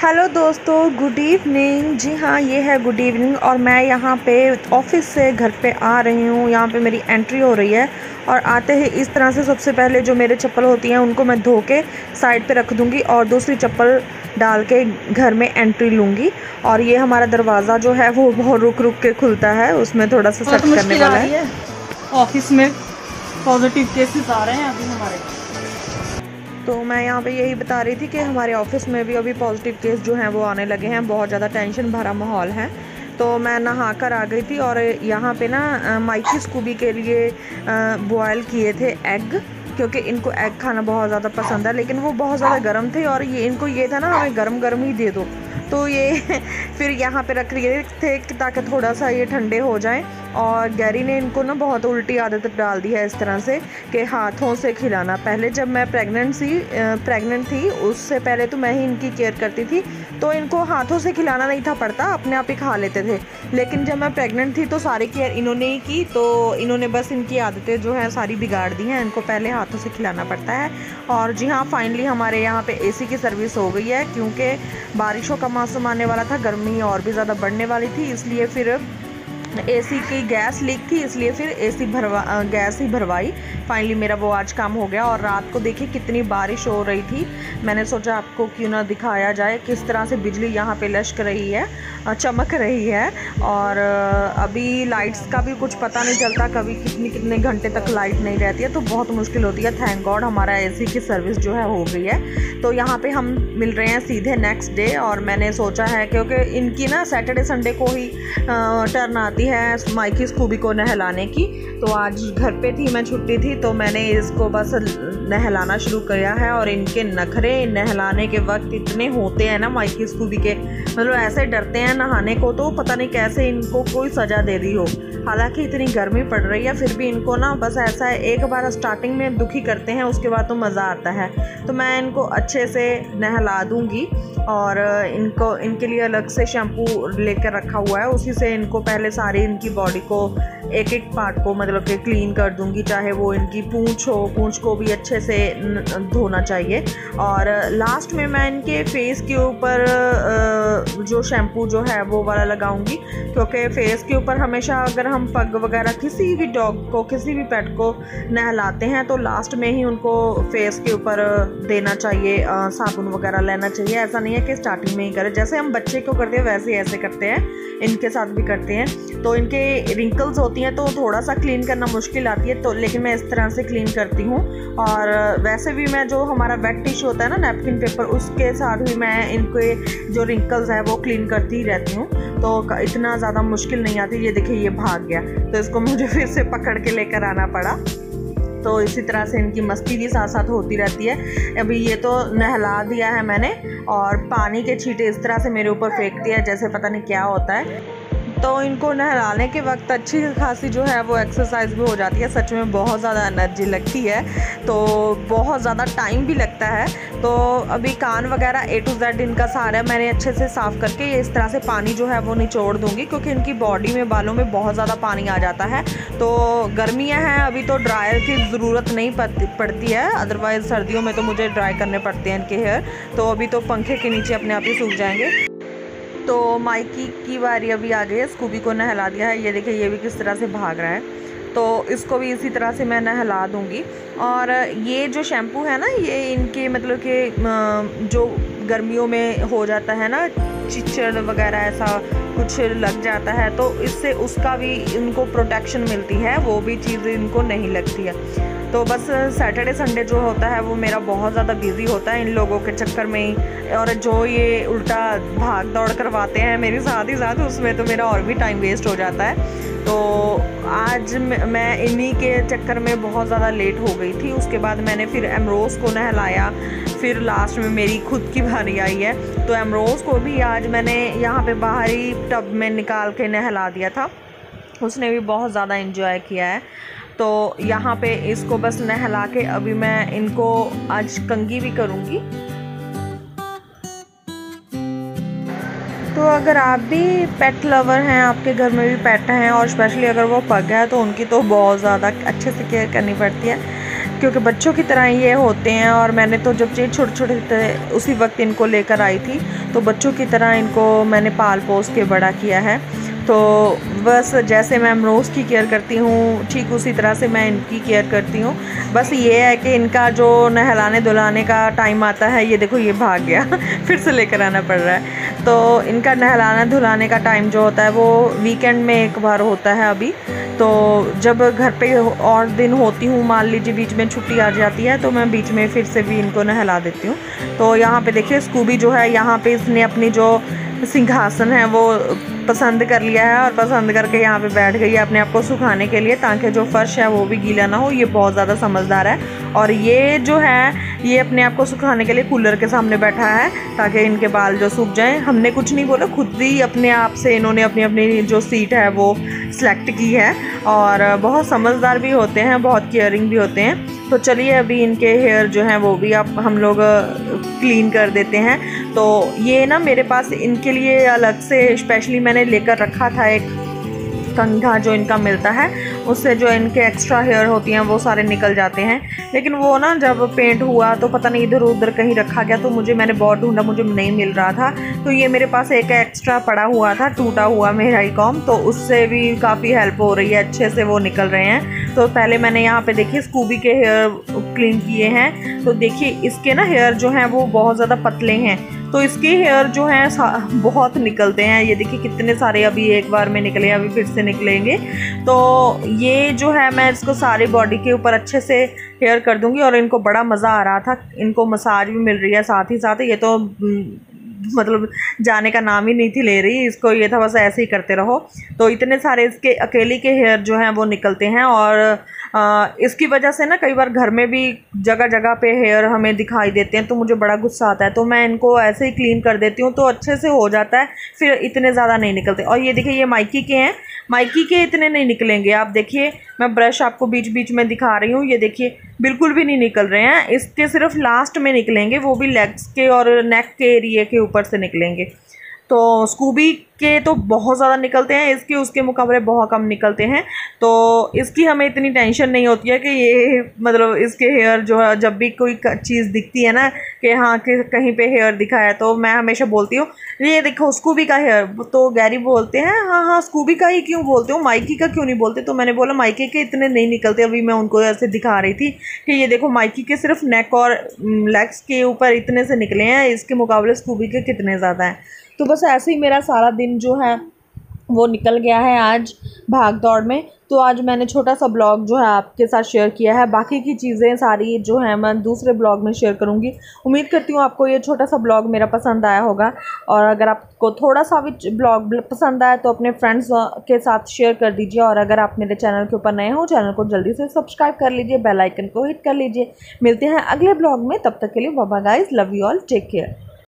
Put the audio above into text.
Hello दोस्तों, good evening. जी हाँ, ये है गुड इवनिंग और मैं यहाँ पे ऑफिस से घर पे आ रही हूँ। यहाँ पे मेरी एंट्री हो रही है और आते ही इस तरह से सबसे पहले जो मेरे चप्पल होती हैं उनको मैं धो के साइड पे रख दूँगी और दूसरी चप्पल डाल के घर में एंट्री लूँगी। और ये हमारा दरवाज़ा जो है वो बहुत रुक रुक के खुलता है, उसमें थोड़ा सा सेट करने वाला है। ऑफिस में पॉजिटिव केसेस आ रहे हैं अभी हमारे। तो मैं यहाँ पे यही बता रही थी कि हमारे ऑफिस में भी अभी पॉजिटिव केस जो हैं वो आने लगे हैं। बहुत ज़्यादा टेंशन भरा माहौल है। तो मैं नहा कर आ गई थी और यहाँ पे ना माइकी स्कूबी के लिए बॉयल किए थे एग, क्योंकि इनको एग खाना बहुत ज़्यादा पसंद है। लेकिन वो बहुत ज़्यादा गर्म थे और ये इनको ये था ना हमें गर्म गर्म ही दे दो, तो ये फिर यहाँ पे रख रहे थे ताकि थोड़ा सा ये ठंडे हो जाएं। और गैरी ने इनको ना बहुत उल्टी आदत डाल दी है इस तरह से कि हाथों से खिलाना। पहले जब मैं प्रेग्नेंट थी उससे पहले तो मैं ही इनकी केयर करती थी, तो इनको हाथों से खिलाना नहीं था पड़ता, अपने आप ही खा लेते थे। लेकिन जब मैं प्रेग्नेंट थी तो सारी केयर इन्होंने ही की, तो इन्होंने बस इनकी आदतें जो हैं सारी बिगाड़ दी हैं। इनको पहले हाथों से खिलाना पड़ता है। और जी हाँ, फाइनली हमारे यहाँ पे एसी की सर्विस हो गई है, क्योंकि बारिशों का मौसम आने वाला था, गर्मी और भी ज़्यादा बढ़ने वाली थी, इसलिए फिर एसी की गैस लीक थी, इसलिए फिर गैस ही भरवाई। फाइनली मेरा वो आज काम हो गया। और रात को देखिए कितनी बारिश हो रही थी, मैंने सोचा आपको क्यों ना दिखाया जाए किस तरह से बिजली यहाँ पे लश्क रही है, चमक रही है। और अभी लाइट्स का भी कुछ पता नहीं चलता, कभी कितने घंटे तक लाइट नहीं रहती है, तो बहुत मुश्किल होती है। थैंक गॉड हमारा एसी की सर्विस जो है हो गई है। तो यहाँ पे हम मिल रहे हैं सीधे नेक्स्ट डे। और मैंने सोचा है क्योंकि इनकी ना सैटरडे संडे को ही टर्न आती है माइकी स्कूबी को नहलाने की, तो आज घर पे थी मैं, छुट्टी थी, तो मैंने इसको बस नहलाना शुरू किया है। और इनके नखरे नहलाने के वक्त इतने होते हैं ना माइकी स्कूबी के, मतलब ऐसे डरते हैं नहाने को, तो पता नहीं कैसे इनको कोई सज़ा दे दी हो। हालांकि इतनी गर्मी पड़ रही है फिर भी इनको ना बस ऐसा है, एक बार स्टार्टिंग में दुखी करते हैं, उसके बाद तो मज़ा आता है। तो मैं इनको अच्छे से नहला दूँगी और इनके लिए अलग से शैम्पू लेकर रखा हुआ है, उसी से इनको पहले सारी इनकी बॉडी को एक एक पार्ट को मतलब कि क्लीन कर दूंगी। चाहे वो इनकी पूंछ हो, पूंछ को भी अच्छे से धोना चाहिए। और लास्ट में मैं इनके फेस के ऊपर जो शैम्पू जो है वो वाला लगाऊंगी, क्योंकि फेस के ऊपर हमेशा अगर हम पग वगैरह किसी भी डॉग को, किसी भी पेट को नहलाते हैं तो लास्ट में ही उनको फेस के ऊपर देना चाहिए, साबुन वगैरह लेना चाहिए। ऐसा नहीं है कि स्टार्टिंग में ही करें, जैसे हम बच्चे को करते हैं वैसे ही ऐसे करते हैं, इनके साथ भी करते हैं। तो इनके रिंकल्स होती हैं तो थोड़ा सा क्लीन करना मुश्किल आती है, तो लेकिन मैं इस तरह से क्लीन करती हूँ। और वैसे भी मैं जो हमारा वेट टिश्यू होता है ना, नैपकिन पेपर, उसके साथ भी मैं इनके जो रिंकल्स है वो क्लीन करती ही रहती हूँ, तो इतना ज़्यादा मुश्किल नहीं आती। ये देखिए ये भाग गया, तो इसको मुझे फिर से पकड़ के लेकर आना पड़ा। तो इसी तरह से इनकी मस्ती भी साथ साथ होती रहती है। अभी ये तो नहला दिया है मैंने और पानी के छींटे इस तरह से मेरे ऊपर फेंक दिया जैसे पता नहीं क्या होता है। तो इनको नहलाने के वक्त अच्छी खासी जो है वो एक्सरसाइज भी हो जाती है। सच में बहुत ज़्यादा एनर्जी लगती है, तो बहुत ज़्यादा टाइम भी लगता है। तो अभी कान वगैरह A to Z इनका सारा मैंने अच्छे से साफ़ करके इस तरह से पानी जो है वो निचोड़ दूँगी, क्योंकि इनकी बॉडी में, बालों में बहुत ज़्यादा पानी आ जाता है। तो गर्मियाँ हैं अभी, तो ड्रायर की ज़रूरत नहीं पड़ती है, अदरवाइज़ सर्दियों में तो मुझे ड्राई करने पड़ते हैं इनके हेयर। तो अभी तो पंखे के नीचे अपने आप ही सूख जाएंगे। तो माइकी की बारी अभी आ गई है, स्कूबी को नहला दिया है। ये देखिए ये भी किस तरह से भाग रहा है, तो इसको भी इसी तरह से मैं नहला दूँगी। और ये जो शैम्पू है ना, ये इनके मतलब कि जो गर्मियों में हो जाता है ना, चिचड़ वगैरह ऐसा कुछ लग जाता है, तो इससे उसका भी इनको प्रोटेक्शन मिलती है, वो भी चीज़ इनको नहीं लगती है। तो बस सैटरडे संडे जो होता है वो मेरा बहुत ज़्यादा बिजी होता है इन लोगों के चक्कर में ही। और जो ये उल्टा भाग दौड़ करवाते हैं मेरे साथ ही साथ, उसमें तो मेरा और भी टाइम वेस्ट हो जाता है। तो आज मैं इन्हीं के चक्कर में बहुत ज़्यादा लेट हो गई थी। उसके बाद मैंने फिर एमरोज़ को नहलाया, फिर लास्ट में मेरी खुद की बारी आई है। तो एमरोज़ को भी आज मैंने यहाँ पे बाहरी टब में निकाल के नहला दिया था, उसने भी बहुत ज़्यादा एंजॉय किया है। तो यहाँ पे इसको बस नहला के अभी मैं इनको आज कंघी भी करूँगी। तो अगर आप भी पेट लवर हैं, आपके घर में भी पेट हैं और स्पेशली अगर वो पग है, तो उनकी तो बहुत ज़्यादा अच्छे से केयर करनी पड़ती है। क्योंकि बच्चों की तरह ये होते हैं। और मैंने तो जब ये छोटे छोटे थे उसी वक्त इनको लेकर आई थी, तो बच्चों की तरह इनको मैंने पाल पोस के बड़ा किया है। तो बस जैसे मैं अमरोज़ की केयर करती हूँ ठीक उसी तरह से मैं इनकी केयर करती हूँ। बस ये है कि इनका जो नहलाने धुलाने का टाइम आता है, ये देखो ये भाग गया फिर से लेकर आना पड़ रहा है। तो इनका नहलाना धुलाने का टाइम जो होता है वो वीकेंड में एक बार होता है अभी। तो जब घर पे और दिन होती हूँ, मान लीजिए बीच में छुट्टी आ जाती है, तो मैं बीच में फिर से भी इनको नहला देती हूँ। तो यहाँ पे देखिए स्कूबी जो है, यहाँ पे इसने अपनी जो सिंहासन है वो पसंद कर लिया है और पसंद करके यहाँ पे बैठ गई है अपने आप को सुखाने के लिए, ताकि जो फर्श है वो भी गीला ना हो। ये बहुत ज़्यादा समझदार है और ये जो है ये अपने आप को सुखाने के लिए कूलर के सामने बैठा है ताकि इनके बाल जो सूख जाएं। हमने कुछ नहीं बोला, खुद ही अपने आप से इन्होंने अपनी अपनी जो सीट है वो सिलेक्ट की है और बहुत समझदार भी होते हैं, बहुत केयरिंग भी होते हैं। तो चलिए अभी इनके हेयर जो हैं वो भी अब हम लोग क्लीन कर देते हैं। तो ये ना मेरे पास इनके लिए अलग से स्पेशली मैंने लेकर रखा था एक कंघा जो इनका मिलता है, उससे जो इनके एक्स्ट्रा हेयर होती हैं वो सारे निकल जाते हैं। लेकिन वो ना जब पेंट हुआ तो पता नहीं इधर उधर कहीं रखा गया, तो मैंने बहुत ढूंढा, मुझे नहीं मिल रहा था। तो ये मेरे पास एक एक्स्ट्रा पड़ा हुआ था, टूटा हुआ मेरा ही कॉम, तो उससे भी काफ़ी हेल्प हो रही है, अच्छे से वो निकल रहे हैं। तो पहले मैंने यहाँ पे देखिए स्कूबी के हेयर क्लीन किए हैं। तो देखिए इसके ना हेयर जो हैं वो बहुत ज़्यादा पतले हैं, तो इसके हेयर जो हैं बहुत निकलते हैं। ये देखिए कितने सारे अभी एक बार में निकले, अभी फिर से निकलेंगे। तो ये जो है मैं इसको सारी बॉडी के ऊपर अच्छे से हेयर कर दूंगी और इनको बड़ा मज़ा आ रहा था, इनको मसाज भी मिल रही है साथ ही साथ। ये तो मतलब जाने का नाम ही नहीं थी ले रही, इसको ये था बस ऐसे ही करते रहो। तो इतने सारे इसके अकेले के हेयर जो हैं वो निकलते हैं और इसकी वजह से ना कई बार घर में भी जगह जगह पे हेयर हमें दिखाई देते हैं, तो मुझे बड़ा गुस्सा आता है। तो मैं इनको ऐसे ही क्लीन कर देती हूँ तो अच्छे से हो जाता है, फिर इतने ज़्यादा नहीं निकलते। और ये देखिए ये माइकी के हैं, माइकी के इतने नहीं निकलेंगे। आप देखिए मैं ब्रश आपको बीच बीच में दिखा रही हूँ, ये देखिए बिल्कुल भी नहीं निकल रहे हैं। इसके सिर्फ लास्ट में निकलेंगे, वो भी लेग्स के और नेक के एरिए के ऊपर से निकलेंगे। तो स्कूबी के तो बहुत ज़्यादा निकलते हैं, इसके उसके मुकाबले बहुत कम निकलते हैं। तो इसकी हमें इतनी टेंशन नहीं होती है कि ये मतलब इसके हेयर जो है जब भी कोई चीज़ दिखती है ना कि हाँ कि कहीं पे हेयर दिखा है, तो मैं हमेशा बोलती हूँ ये देखो स्कूबी का हेयर। तो गैरी बोलते हैं हाँ हाँ स्कूबी का ही क्यों बोलते हो, माइकी का क्यों नहीं बोलते। तो मैंने बोला माइकी के इतने नहीं निकलते। अभी मैं उनको ऐसे दिखा रही थी कि ये देखो माइकी के सिर्फ नेक और लेग्स के ऊपर इतने से निकले हैं, इसके मुकाबले स्कूबी के कितने ज़्यादा हैं। तो बस ऐसे ही मेरा सारा दिन जो है वो निकल गया है आज भाग दौड़ में। तो आज मैंने छोटा सा ब्लॉग जो है आपके साथ शेयर किया है, बाकी की चीज़ें सारी जो है मैं दूसरे ब्लॉग में शेयर करूँगी। उम्मीद करती हूँ आपको ये छोटा सा ब्लॉग मेरा पसंद आया होगा, और अगर आपको थोड़ा सा भी ब्लॉग पसंद आया तो अपने फ्रेंड्स के साथ शेयर कर दीजिए। और अगर आप मेरे चैनल के ऊपर नए हो, चैनल को जल्दी से सब्सक्राइब कर लीजिए, बेल आइकन को हिट कर लीजिए। मिलते हैं अगले ब्लॉग में, तब तक के लिए bye bye guys, love you all, take care.